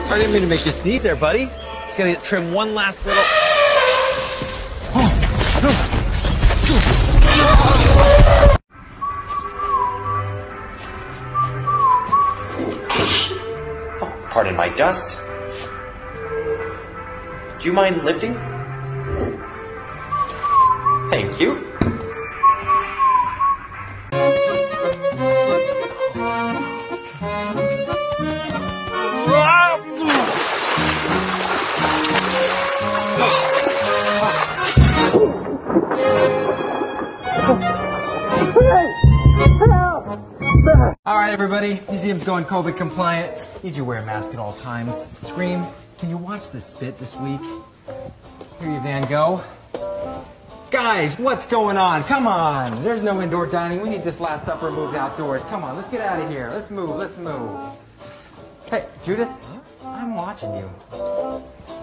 I didn't mean to make you sneeze there, buddy. Just gotta trim one last little. Oh, pardon my dust. Do you mind lifting? Thank you. All right, everybody. Museum's going COVID compliant. Need you to wear a mask at all times. Scream, can you watch the spit this week? Here you, Van Gogh. Guys, what's going on? Come on. There's no indoor dining. We need this Last Supper moved outdoors. Come on, let's get out of here. Let's move, let's move. Hey, Judas, I'm watching you.